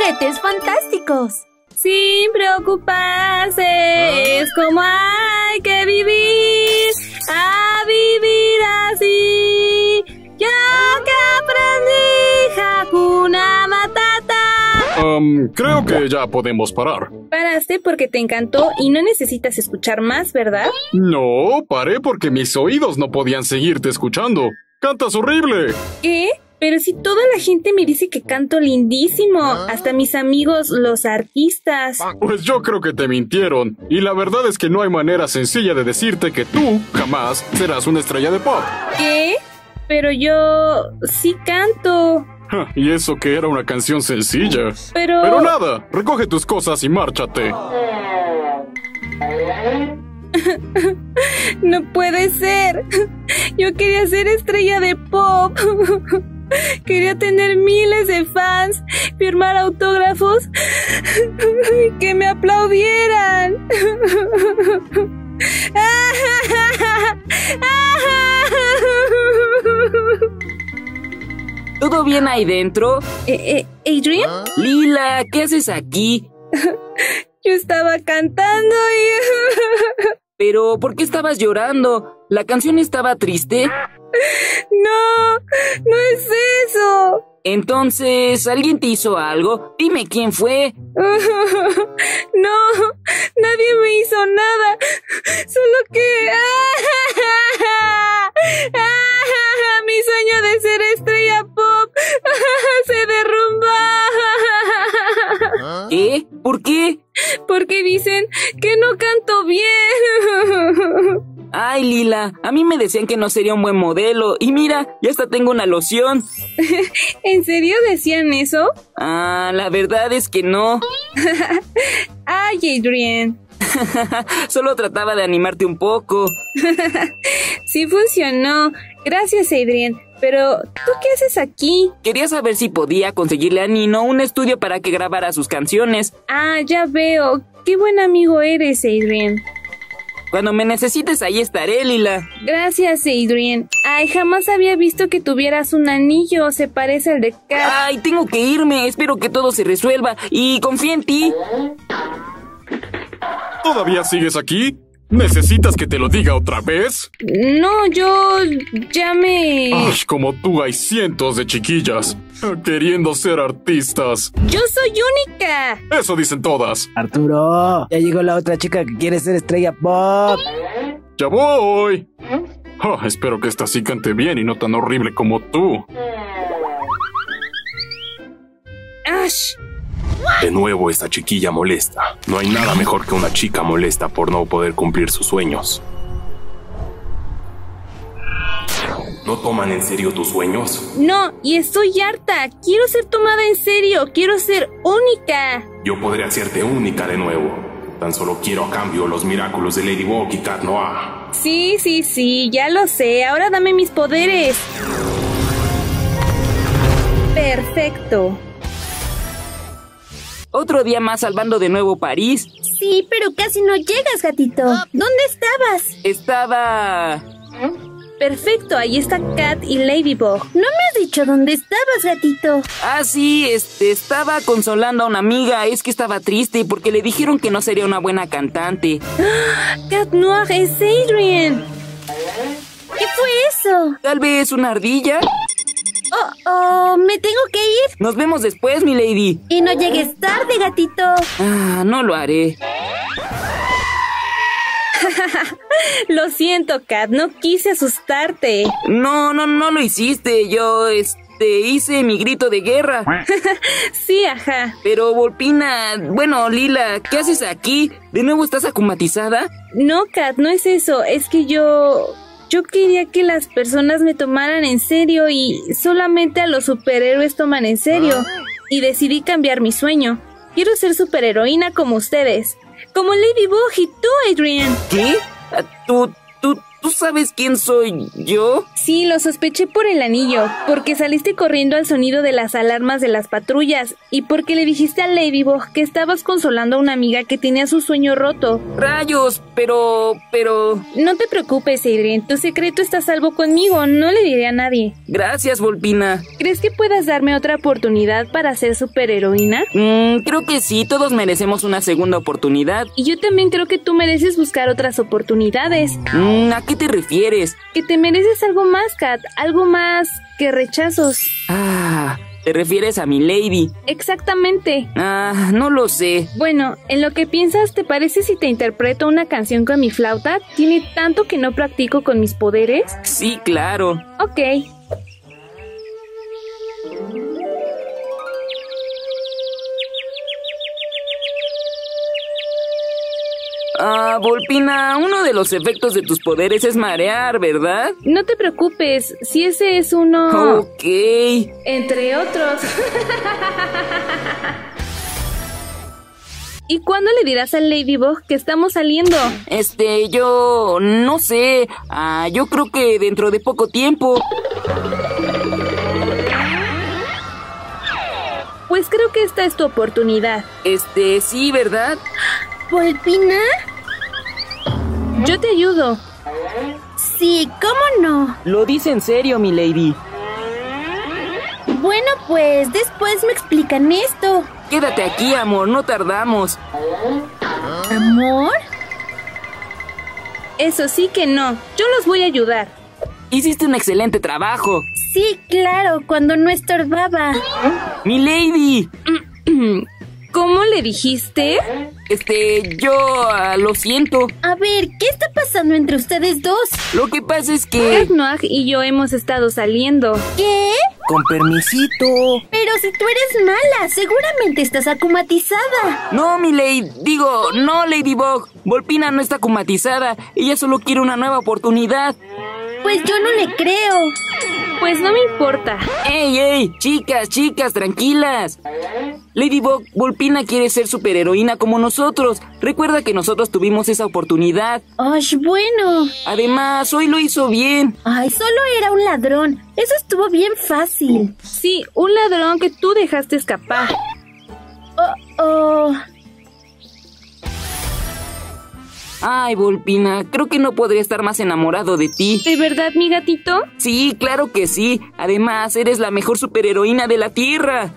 juguetes fantásticos. Sin preocuparse, es como hay que vivir, a vivir así. Yo que aprendí Hakuna Matata. Creo que ya podemos parar. Paraste porque te encantó y no necesitas escuchar más, ¿verdad? No, paré porque mis oídos no podían seguirte escuchando. ¡Cantas horrible! ¿Qué? Pero si toda la gente me dice que canto lindísimo, hasta mis amigos, los artistas. Pues yo creo que te mintieron. Y la verdad es que no hay manera sencilla de decirte que tú jamás serás una estrella de pop. ¿Qué? Pero yo sí canto. Y eso que era una canción sencilla. Pero nada, recoge tus cosas y márchate. No puede ser. Yo quería ser estrella de pop. Quería tener miles de fans, firmar autógrafos y que me aplaudieran. ¿Todo bien ahí dentro? ¿Adrian? Lila, ¿qué haces aquí? Yo estaba cantando y... Pero, ¿por qué estabas llorando? ¿La canción estaba triste? No, no es eso. Entonces, ¿alguien te hizo algo? Dime quién fue. No, nadie me hizo nada. Solo que... mi sueño de ser estrella pop se derrumba. ¿Qué? ¿Por qué? Porque dicen que no canto bien. Ay, Lila, a mí me decían que no sería un buen modelo. Y mira, ya hasta tengo una loción. ¿En serio decían eso? La verdad es que no. Ay, Adrian. Solo trataba de animarte un poco. Sí funcionó. Gracias, Adrian. Pero, ¿tú qué haces aquí? Quería saber si podía conseguirle a Nino un estudio para que grabara sus canciones. Ya veo. Qué buen amigo eres, Adrian. Cuando me necesites, ahí estaré, Lila. Gracias, Adrian. Ay, jamás había visto que tuvieras un anillo. Se parece al de Kat. Ay, tengo que irme. Espero que todo se resuelva. Y confío en ti. ¿Todavía sigues aquí? ¿Necesitas que te lo diga otra vez? No, yo ya me... Ay, como tú hay cientos de chiquillas queriendo ser artistas. ¡Yo soy única! Eso dicen todas. Arturo, ya llegó la otra chica que quiere ser estrella pop. ¡Ya voy! Espero que esta sí cante bien y no tan horrible como tú. ¡Ash! De nuevo esta chiquilla molesta. No hay nada mejor que una chica molesta por no poder cumplir sus sueños. ¿No toman en serio tus sueños? No, y estoy harta. Quiero ser tomada en serio. Quiero ser única. Yo podré hacerte única de nuevo. Tan solo quiero a cambio los milagros de Ladybug y Cat Noir. Sí, ya lo sé. Ahora dame mis poderes. Perfecto. Otro día más salvando de nuevo París. Sí, pero casi no llegas, gatito. ¿Dónde estabas? Estaba... Perfecto, ahí está Kat y Ladybug. No me has dicho dónde estabas, gatito. Sí, estaba consolando a una amiga. Es que estaba triste porque le dijeron que no sería una buena cantante. Cat Noir es Adrian. ¿Qué fue eso? Tal vez una ardilla. Me tengo que ir. Nos vemos después, mi lady. Y no llegues tarde, gatito. No lo haré. Lo siento, Kat, no quise asustarte. No lo hiciste. Yo, hice mi grito de guerra. Sí, ajá. Pero, Volpina, bueno, Lila, ¿qué haces aquí? ¿De nuevo estás acumatizada? No, Kat, no es eso. Es que yo quería que las personas me tomaran en serio y solamente a los superhéroes toman en serio. Y decidí cambiar mi sueño. Quiero ser superheroína como ustedes. Como Ladybug y tú, Adrian. ¿Qué? ¿Tú ¿tú sabes quién soy yo? Sí, lo sospeché por el anillo, porque saliste corriendo al sonido de las alarmas de las patrullas y porque le dijiste a Ladybug que estabas consolando a una amiga que tenía su sueño roto. Rayos, pero... No te preocupes, Adrien, tu secreto está a salvo conmigo, no le diré a nadie. Gracias, Volpina. ¿Crees que puedas darme otra oportunidad para ser superheroína? Creo que sí, todos merecemos una segunda oportunidad. Y yo también creo que tú mereces buscar otras oportunidades. ¿A qué te refieres? Que te mereces algo más, Kat, algo más que rechazos. ¿Te refieres a mi lady? Exactamente. No lo sé. Bueno, en lo que piensas, ¿te parece si te interpreto una canción con mi flauta? ¿Tiene tanto que no practico con mis poderes? Sí, claro. Ok. Volpina, uno de los efectos de tus poderes es marear, ¿verdad? No te preocupes, si ese es uno... Ok. Entre otros. ¿Y cuándo le dirás al Ladybug que estamos saliendo? Yo... no sé. Yo creo que dentro de poco tiempo. Pues creo que esta es tu oportunidad. Sí, ¿verdad? ¿Volpina? Yo te ayudo. Sí, ¿cómo no? Lo dice en serio, mi lady. Bueno, pues después me explican esto. Quédate aquí, amor, no tardamos. ¿Amor? Eso sí que no. Yo los voy a ayudar. Hiciste un excelente trabajo. Sí, claro, cuando no estorbaba. ¡Mi lady! ¿Cómo le dijiste? Yo lo siento. A ver, ¿qué está pasando entre ustedes dos? Lo que pasa es que... Cat Noir y yo hemos estado saliendo. ¿Qué? Con permisito. Pero si tú eres mala, seguramente estás acumatizada. No, mi lady. No, Ladybug. Volpina no está acumatizada. Ella solo quiere una nueva oportunidad. Pues yo no le creo. Pues no me importa. ¡Ey! Chicas, tranquilas. Ladybug, Volpina quiere ser superheroína como nosotros. Recuerda que nosotros tuvimos esa oportunidad. ¡Ay, bueno! Además, hoy lo hizo bien. Ay, solo era un ladrón. Eso estuvo bien fácil. Sí, un ladrón que tú dejaste escapar. Oh. Ay, Volpina, creo que no podría estar más enamorado de ti. ¿De verdad, mi gatito? Sí, claro que sí. Además, eres la mejor superheroína de la Tierra.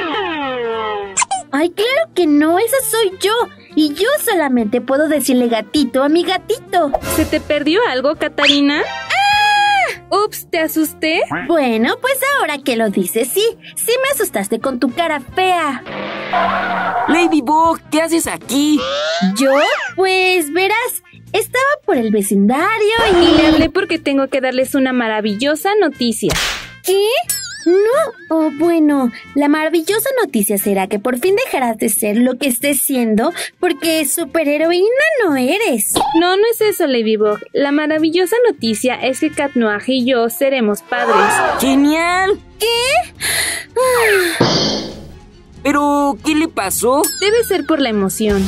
Ay, claro que no, esa soy yo. Y yo solamente puedo decirle gatito a mi gatito. ¿Se te perdió algo, Catarina? Ups, ¿te asusté? Bueno, pues ahora que lo dices, sí me asustaste con tu cara fea. Ladybug, ¿qué haces aquí? ¿Yo? Pues verás, estaba por el vecindario Y y... le hablé porque tengo que darles una maravillosa noticia. ¿Qué? No, bueno, la maravillosa noticia será que por fin dejarás de ser lo que estés siendo, porque superheroína no eres. No es eso, Ladybug. La maravillosa noticia es que Cat Noir y yo seremos padres. ¡Genial! ¿Qué? ¿Pero qué le pasó? Debe ser por la emoción.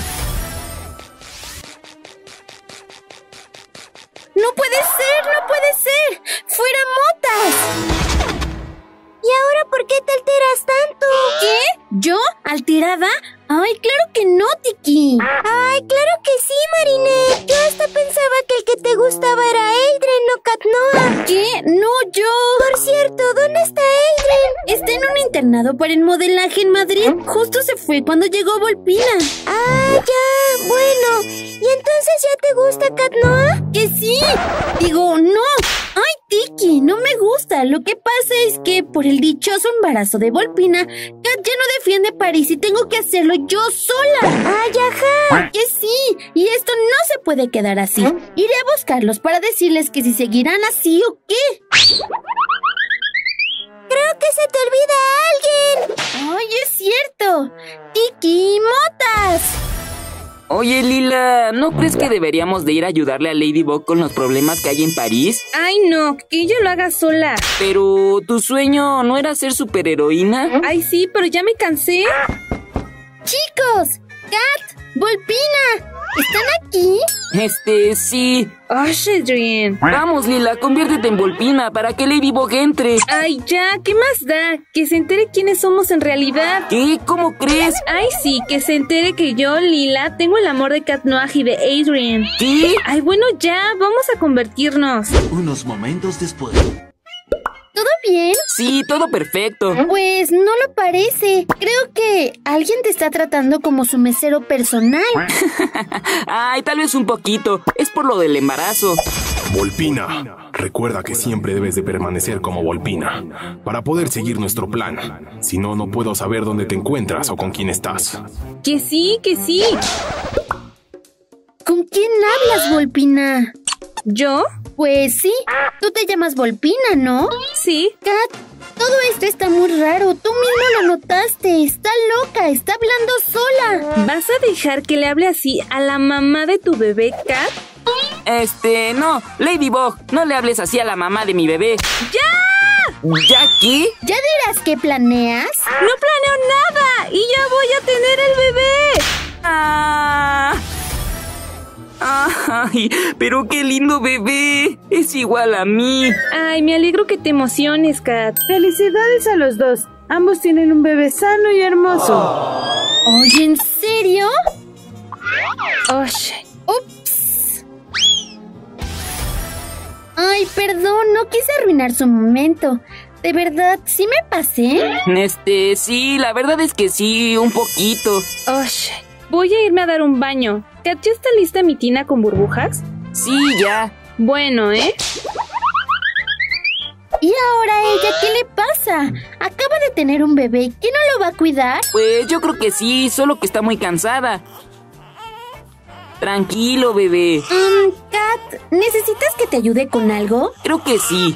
¡No puede ser! ¡Fuera motas! ¿Y ahora por qué te alteras tanto? ¿Qué? ¿Yo? ¿Alterada? Ay, claro que no, Tiki. Ay, claro que sí, Marinette. Yo hasta pensaba que el que te gustaba era Adrien, no Cat Noir. ¿Qué? No, yo. Por cierto, ¿dónde está Adrien? Está en un internado para el modelaje en Madrid. Justo se fue cuando llegó Volpina. Ah, ya, bueno. ¿Y entonces ya te gusta Cat Noir? Que sí. Digo, no. Ay, Tiki, no me gusta. Lo que pasa es que por el dichoso embarazo de Volpina, Cat ya no defiende París y tengo que hacerlo yo sola. ¡Ay, ajá! Que sí, y esto no se puede quedar así. Iré a buscarlos para decirles que si seguirán así o qué. Creo que se te olvida alguien. ¡Ay, es cierto! ¡Tiki, Motas! Oye, Lila, ¿no crees que deberíamos de ir a ayudarle a Ladybug con los problemas que hay en París? Ay, no, que ella lo haga sola. Pero, ¿tu sueño no era ser superheroína? Ay, sí, pero ya me cansé. ¡Chicos! ¡Cat! ¡Volpina! ¿Están aquí? Sí. Adrian. Vamos, Lila, conviértete en Volpina para que Ladybug entre. Ay, ya, ¿qué más da? Que se entere quiénes somos en realidad. ¿Qué? ¿Cómo crees? Ay, sí, que se entere que yo, Lila, tengo el amor de Cat Noir y de Adrian. ¿Qué? Ay, bueno, ya, vamos a convertirnos. Unos momentos después. ¿Todo bien? Sí, todo perfecto. Pues no lo parece. Creo que alguien te está tratando como su mesero personal. Ay, tal vez un poquito. Es por lo del embarazo. Volpina, recuerda que siempre debes de permanecer como Volpina para poder seguir nuestro plan. Si no, no puedo saber dónde te encuentras o con quién estás. Que sí, que sí. ¿Con quién hablas, Volpina? ¿Yo? Pues sí, tú te llamas Volpina, ¿no? Sí. Cat, todo esto está muy raro. Tú mismo lo notaste. Está loca, está hablando sola. ¿Vas a dejar que le hable así a la mamá de tu bebé, Cat? No, Ladybug, no le hables así a la mamá de mi bebé. ¡Ya! ¿Ya qué? ¿Ya dirás qué planeas? No planeo nada y ya voy a tener el bebé. ¡Ah! ¡Ay! ¡Pero qué lindo bebé! Es igual a mí. Ay, me alegro que te emociones, Cat. Felicidades a los dos. Ambos tienen un bebé sano y hermoso. Oye, ¿en serio? Oye. Ups. Ay, perdón, no quise arruinar su momento. De verdad, ¿sí me pasé? Sí, la verdad es que sí, un poquito. Oye. Voy a irme a dar un baño. ¿Cat, ya está lista mi tina con burbujas? Sí, ya. Bueno, ¿eh? ¿Y ahora ella qué le pasa? Acaba de tener un bebé. ¿Quién no lo va a cuidar? Pues yo creo que sí, solo que está muy cansada. Tranquilo, bebé. Cat, ¿necesitas que te ayude con algo? Creo que sí.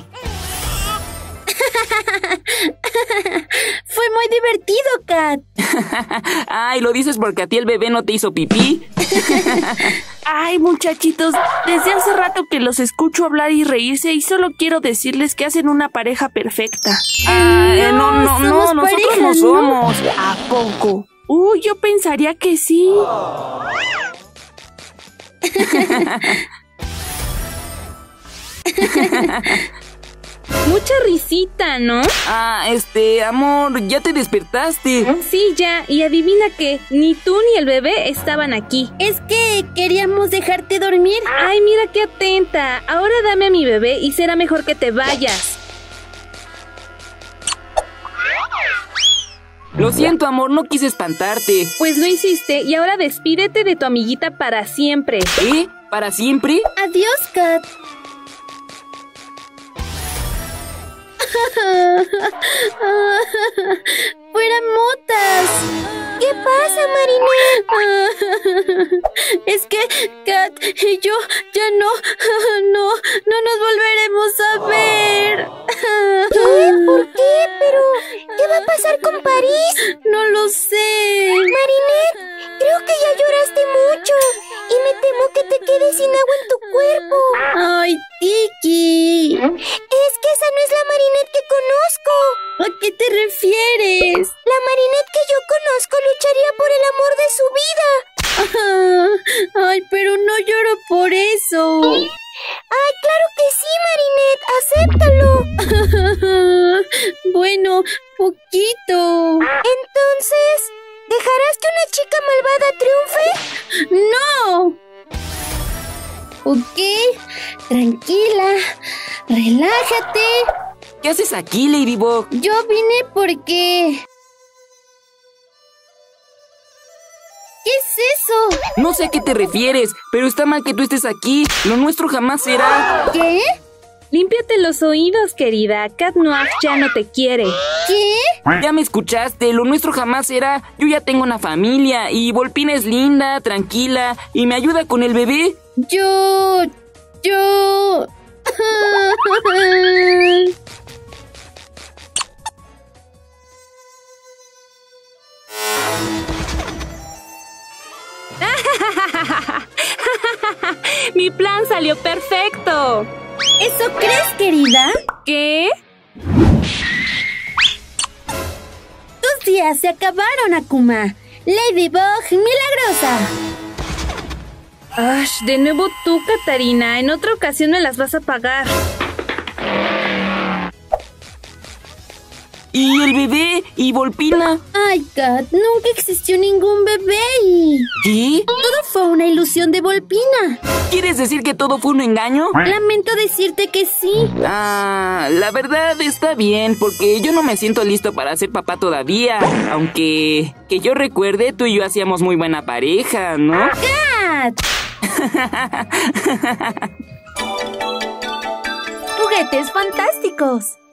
Fue muy divertido, Cat. Ay, ¿lo dices porque a ti el bebé no te hizo pipí? Ay, muchachitos, desde hace rato que los escucho hablar y reírse y solo quiero decirles que hacen una pareja perfecta. No, nosotros pareja, no somos. ¿A poco? Uy, yo pensaría que sí. Mucha risita, ¿no? Amor, ya te despertaste. Sí, ya. Y adivina qué, ni tú ni el bebé estaban aquí. Es que queríamos dejarte dormir. Ay, mira qué atenta. Ahora dame a mi bebé y será mejor que te vayas. Lo siento, amor, no quise espantarte. Pues lo hiciste y ahora despídete de tu amiguita para siempre. ¿Eh? ¿Para siempre? Adiós, Cat. ¡Fuera motas! ¿Qué pasa, Marinette? Es que Cat y yo ya no nos volveremos a ver. ¿Qué? ¿Por qué? ¿Pero qué va a pasar con París? No lo sé. Marinette, creo que ya lloraste mucho y me temo que te quedes sin agua en tu cuerpo. Ay, Tiki. Es que esa no es la Marinette que conozco. ¿A qué te refieres? La Marinette que yo conozco lucharía por el amor de su vida. Ay, pero no lloro por eso. Ay, claro que sí, Marinette, acéptalo. Bueno, poquito. Entonces, ¿dejarás que una chica malvada triunfe? ¡No! Ok, tranquila, relájate. ¿Qué haces aquí, Ladybug? Yo vine porque... ¿Qué es eso? No sé a qué te refieres, pero está mal que tú estés aquí. Lo nuestro jamás será. ¿Qué? Límpiate los oídos, querida. Cat Noir ya no te quiere. ¿Qué? Ya me escuchaste, lo nuestro jamás será. Yo ya tengo una familia y Volpina es linda, tranquila y me ayuda con el bebé. Yo... Mi plan salió perfecto. ¿Eso crees, querida? ¿Qué? Tus días se acabaron, Akuma. Ladybug milagrosa. Ash, de nuevo tú, Catarina. En otra ocasión me las vas a pagar. ¿Y el bebé? ¿Y Volpina? Ay, Kat, nunca existió ningún bebé y... ¿Qué? Todo fue una ilusión de Volpina. ¿Quieres decir que todo fue un engaño? Lamento decirte que sí. La verdad está bien, porque yo no me siento listo para ser papá todavía. Aunque, que yo recuerde, tú y yo hacíamos muy buena pareja, ¿no? ¡Kat! Juguetes fantásticos.